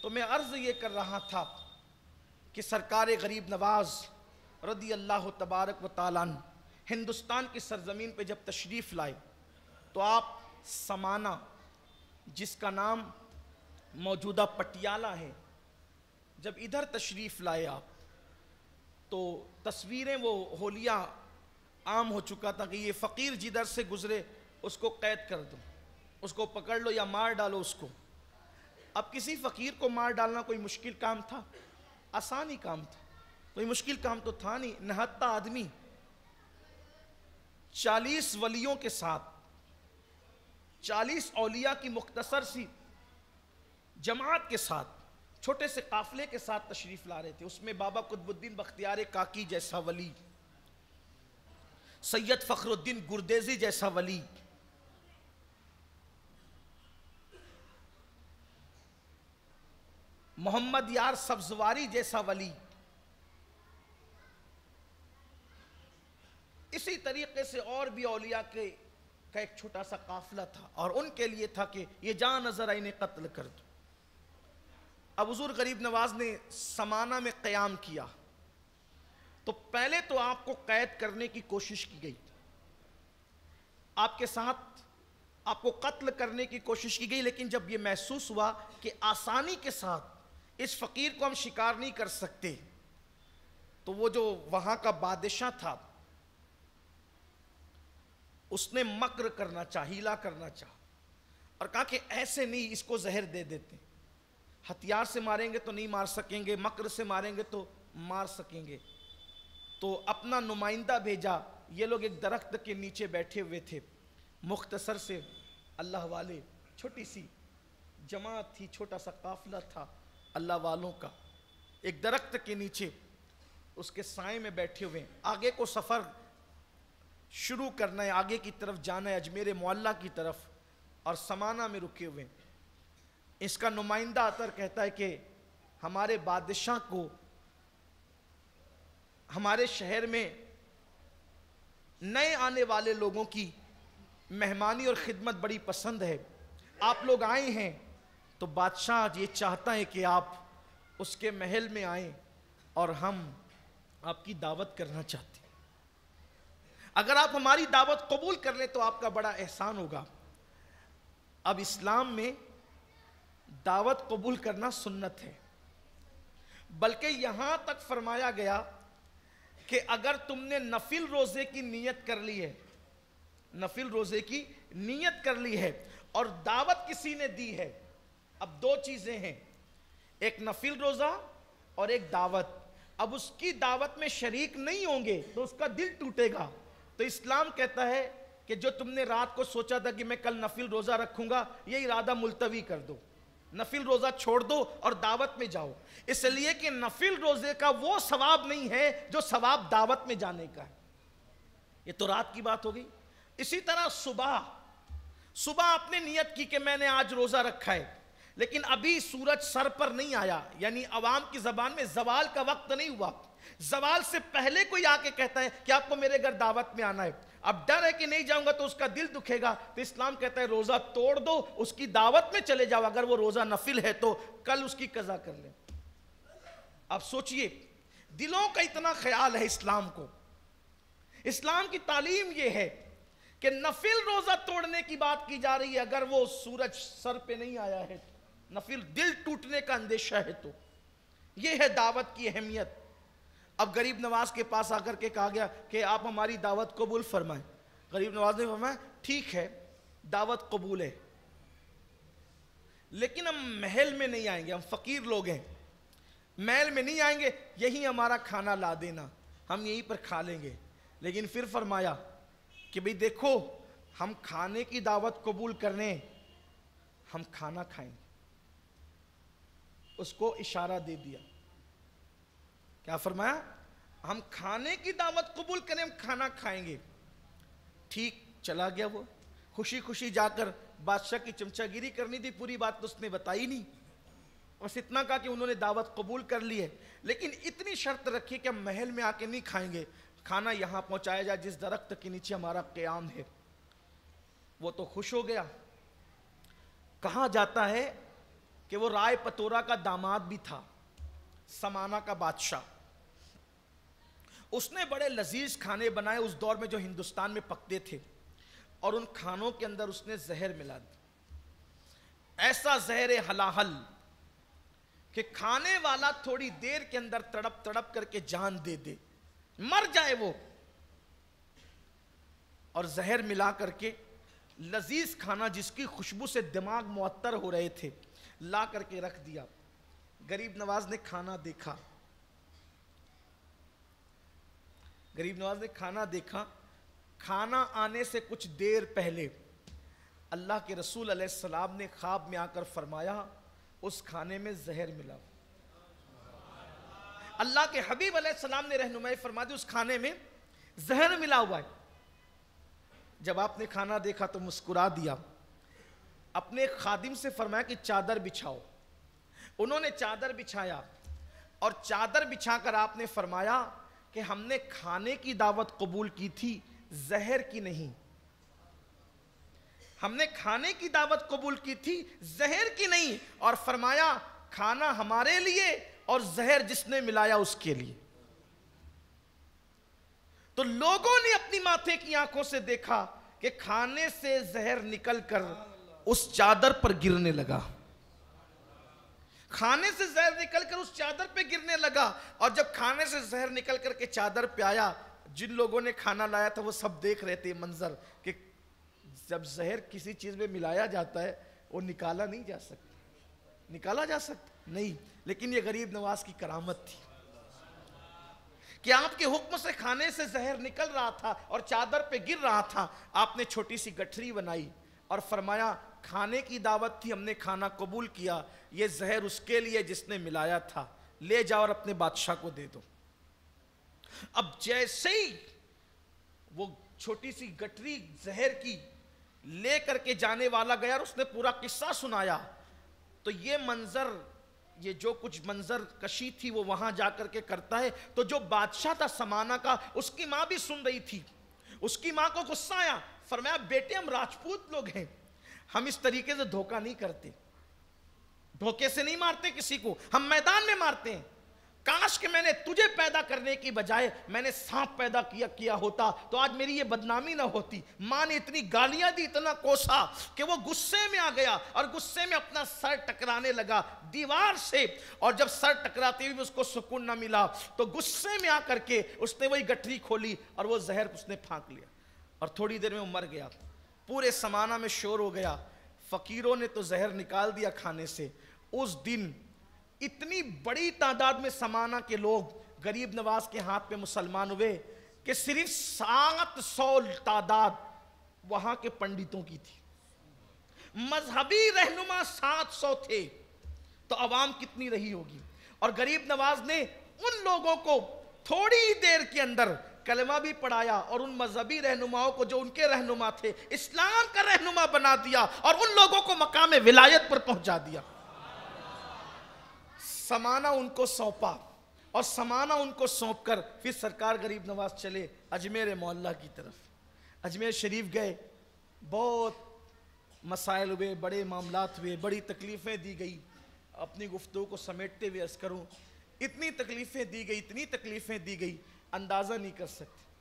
تو میں عرض یہ کر رہا تھا کہ سرکار غریب نواز رضی اللہ تبارک و تعالیٰ عنہ ہندوستان کی سرزمین پہ جب تشریف لائے تو آپ سمانہ، جس کا نام موجودہ پٹیالہ ہے، جب ادھر تشریف لائے آپ تو تصویریں وہ حولیہ عام ہو چکا تھا کہ یہ فقیر جدھر سے گزرے اس کو قید کر دو، اس کو پکڑ لو یا مار ڈالو اس کو۔ اب کسی فقیر کو مار ڈالنا کوئی مشکل کام تھا؟ آسانی کام تھا، کوئی مشکل کام تو تھا نہیں۔ نہتا آدمی 40 ولیوں کے ساتھ 40 اولیاء کی مختصر سی جماعت کے ساتھ چھوٹے سے قافلے کے ساتھ تشریف لا رہے تھے۔ اس میں بابا قطب الدین بختیار کاکی جیسا ولی، سید فخر الدین گردیزی جیسا ولی، محمد یار سبزواری جیسا ولی، اسی طریقے سے اور بھی اولیاء کا ایک چھوٹا سا قافلہ تھا، اور ان کے لیے تھا کہ یہ جان نظر آئی انہیں قتل کر دو۔ اب حضور غریب نواز نے سمانہ میں قیام کیا تو پہلے تو آپ کو قید کرنے کی کوشش کی گئی، آپ کے ساتھ آپ کو قتل کرنے کی کوشش کی گئی، لیکن جب یہ محسوس ہوا کہ آسانی کے ساتھ اس فقیر کو ہم شکار نہیں کر سکتے تو وہ جو وہاں کا بادشاہ تھا اس نے مکر کرنا چاہا، ہیلا کرنا چاہا، اور کہا کہ ایسے نہیں، اس کو زہر دے دیتے، ہتھیار سے ماریں گے تو نہیں مار سکیں گے، مکر سے ماریں گے تو مار سکیں گے۔ تو اپنا نمائندہ بھیجا، یہ لوگ ایک درخت کے نیچے بیٹھے ہوئے تھے، مختصر سے اللہ والے، چھوٹی سی جماعت تھی، چھوٹا سا قافلہ تھا اللہ والوں کا، ایک درخت کے نیچے اس کے سائے میں بیٹھے ہوئے، آگے کو سفر شروع کرنا ہے، آگے کی طرف جانا ہے، اجمیر معلیٰ کی طرف، اور سمانہ میں رکے ہوئے۔ اس کا نمائندہ آتا کہتا ہے کہ ہمارے بادشاہ کو ہمارے شہر میں نئے آنے والے لوگوں کی مہمانی اور خدمت بڑی پسند ہے، آپ لوگ آئے ہیں تو بادشاہ یہ چاہتا ہے کہ آپ اس کے محل میں آئیں اور ہم آپ کی دعوت کرنا چاہتے ہیں، اگر آپ ہماری دعوت قبول کر لیں تو آپ کا بڑا احسان ہوگا۔ اب اسلام میں دعوت قبول کرنا سنت ہے، بلکہ یہاں تک فرمایا گیا کہ اگر تم نے نفل روزے کی نیت کر لی ہے، نفل روزے کی نیت کر لی ہے اور دعوت کسی نے دی ہے، اب دو چیزیں ہیں، ایک نفل روزہ اور ایک دعوت، اب اس کی دعوت میں شریک نہیں ہوں گے تو اس کا دل ٹوٹے گا، تو اسلام کہتا ہے کہ جو تم نے رات کو سوچا تھا کہ میں کل نفل روزہ رکھوں گا، یہ ارادہ ملتوی کر دو، نفل روزہ چھوڑ دو اور دعوت میں جاؤ، اس لیے کہ نفل روزے کا وہ ثواب نہیں ہے جو ثواب دعوت میں جانے کا ہے۔ یہ تو رات کی بات ہو گئی۔ اسی طرح صبح آپ نے نیت کی کہ میں نے آج روزہ رکھا ہے، لیکن ابھی سورج سر پر نہیں آیا، یعنی عوام کی زبان میں زوال کا وقت نہیں ہوا، زوال سے پہلے کوئی آ کے کہتا ہے کہ آپ کو میرے گھر دعوت میں آنا ہے، اب ڈر ہے کہ نہیں جاؤں گا تو اس کا دل دکھے گا، تو اسلام کہتا ہے روزہ توڑ دو، اس کی دعوت میں چلے جاؤ، اگر وہ روزہ نفل ہے تو کل اس کی قضا کر لیں۔ اب سوچئے دلوں کا اتنا خیال ہے اسلام کو، اسلام کی تعلیم یہ ہے کہ نفل روزہ توڑنے کی بات کی جا رہی ہے، اگر وہ سورج سر پہ نہیں آیا ہے، نفل دل ٹوٹنے کا اندیشہ ہے، تو یہ ہے دعوت کی اہمیت۔ اب غریب نواز کے پاس آ کر کے کہا گیا کہ آپ ہماری دعوت قبول فرمائیں، غریب نواز نے فرمایا ٹھیک ہے دعوت قبول ہے، لیکن ہم محل میں نہیں آئیں گے، ہم فقیر لوگ ہیں، محل میں نہیں آئیں گے، یہی ہمارا کھانا لا دینا، ہم یہیں پر کھا لیں گے۔ لیکن پھر فرمایا کہ بھئی دیکھو ہم کھانے کی دعوت قبول کرنے، ہم کھانا کھائیں گے، اس کو اشارہ دے دیا، کیا فرمایا؟ ہم کھانے کی دعوت قبول کریں، ہم کھانا کھائیں گے۔ ٹھیک، چلا گیا وہ، خوشی خوشی جا کر بادشاہ کی چمچہ گیری کرنی تھی، پوری بات تو اس نے بتائی نہیں، بس اتنا کہا کہ انہوں نے دعوت قبول کر لی ہے، لیکن اتنی شرط رکھی کہ ہم محل میں آ کے نہیں کھائیں گے، کھانا یہاں پہنچایا جائے جس درخت کے نیچے ہمارا قیام ہے۔ وہ تو خوش ہو گیا۔ کہا جاتا ہے کہ وہ رائے پتورا کا داماد بھی تھا، سمانہ کا بادشاہ. اس نے بڑے لذیذ کھانے بنائے اس دور میں جو ہندوستان میں پکتے تھے، اور ان کھانوں کے اندر اس نے زہر ملا دی. ایسا زہر ہلاہل کہ کھانے والا تھوڑی دیر کے اندر تڑپ تڑپ کر کے جان دے دے، مر جائے وہ. اور زہر ملا کر کے لذیذ کھانا جس کی خوشبو سے دماغ معطر ہو رہے تھے لا کر کے رکھ دیا. غریب نواز نے کھانا دیکھا، غریب نواز نے کھانا دیکھا. کھانا آنے سے کچھ دیر پہلے اللہ کے رسول علیہ السلام نے خواب میں آ کر فرمایا اس کھانے میں زہر ملا. اللہ کے حبیب علیہ السلام نے رہنمائی فرما دی اس کھانے میں زہر ملا ہوا ہے. جب آپ نے کھانا دیکھا تو مسکرا دیا. اپنے خادم سے فرمایا کہ چادر بچھاؤ. انہوں نے چادر بچھایا اور چادر بچھا کر آپ نے فرمایا کہ ہم نے کھانے کی دعوت قبول کی تھی، زہر کی نہیں. ہم نے کھانے کی دعوت قبول کی تھی، زہر کی نہیں. اور فرمایا کھانا ہمارے لیے اور زہر جس نے ملایا اس کے لیے. تو لوگوں نے اپنی ماتھے کی آنکھوں سے دیکھا کہ کھانے سے زہر نکل کر اس چادر پر گرنے لگا. کھانے سے زہر نکل کر اس چادر پہ گرنے لگا. اور جب کھانے سے زہر نکل کر کے چادر پہ آیا، جن لوگوں نے کھانا لایا تھا وہ سب دیکھ رہے تھے منظر کہ جب زہر کسی چیز میں ملایا جاتا ہے وہ نکالا نہیں جا سکتا. نکالا جا سکتا نہیں. لیکن یہ غریب نواز کی کرامت تھی کہ آپ کے حکم سے کھانے سے زہر نکل رہا تھا اور چادر پہ گر رہا تھا. آپ نے چھوٹی سی گٹھری بنائی اور فرمایا کھانے کی دعوت تھی، ہم نے کھانا قبول کیا، یہ زہر اس کے لیے جس نے ملایا تھا، لے جاؤ اور اپنے بادشاہ کو دے دو. اب جیسے ہی وہ چھوٹی سی گٹھری زہر کی لے کر کے جانے والا گیا اور اس نے پورا قصہ سنایا، تو یہ منظر، یہ جو کچھ منظر کشی تھی وہ وہاں جا کر کے کرتا ہے. تو جو بادشاہ تھا سمانہ کا، اس کی ماں بھی سن رہی تھی. اس کی ماں کو غصہ آیا. فرمایا بیٹے ہم راجپوت لوگ ہیں، ہم اس طریقے سے دھوکہ نہیں کرتے، دھوکے سے نہیں مارتے کسی کو، ہم میدان میں مارتے ہیں. کاش کہ میں نے تجھے پیدا کرنے کی بجائے میں نے سانپ پیدا کیا ہوتا تو آج میری یہ بدنامی نہ ہوتی. ماں نے اتنی گالیاں دی، اتنا کوسا کہ وہ غصے میں آ گیا اور غصے میں اپنا سر ٹکرانے لگا دیوار سے. اور جب سر ٹکراتے ہوئے اس کو سکون نہ ملا تو غصے میں آ کر کے اس نے وہی گٹھری کھولی اور وہ زہر اس نے پھانک لیا اور تھوڑی دیر میں وہ مر گیا. پورے سمانہ میں شور ہو گیا. فقیروں نے تو زہر نکال دیا کھانے سے. اس دن اتنی بڑی تعداد میں سمانہ کے لوگ غریب نواز کے ہاتھ پہ مسلمان ہوئے کہ صرف 700 تعداد وہاں کے پنڈتوں کی تھی. مذہبی رہنما 700 تھے تو عوام کتنی رہی ہوگی. اور غریب نواز نے ان لوگوں کو تھوڑی دیر کے اندر کلمہ بھی پڑھایا اور ان مذہبی رہنماؤں کو جو ان کے رہنما تھے اسلام کا رہنما بنا دیا اور ان لوگوں کو مقام ولایت پر پہنچا دیا. سمانہ ان کو سونپا اور سمانہ ان کو سونپ کر پھر سرکار غریب نواز چلے اجمیر معلیٰ کی طرف. اجمیر شریف گئے، بہت مسائل ہوئے، بڑے معاملات ہوئے، بڑی تکلیفیں دی گئی. اپنی گفتگو کو سمیٹتے ہوئے عرض کروں، اتنی تکلیفیں دی گئی، اتنی تکلیفیں دی گئی اندازہ نہیں کر سکتے.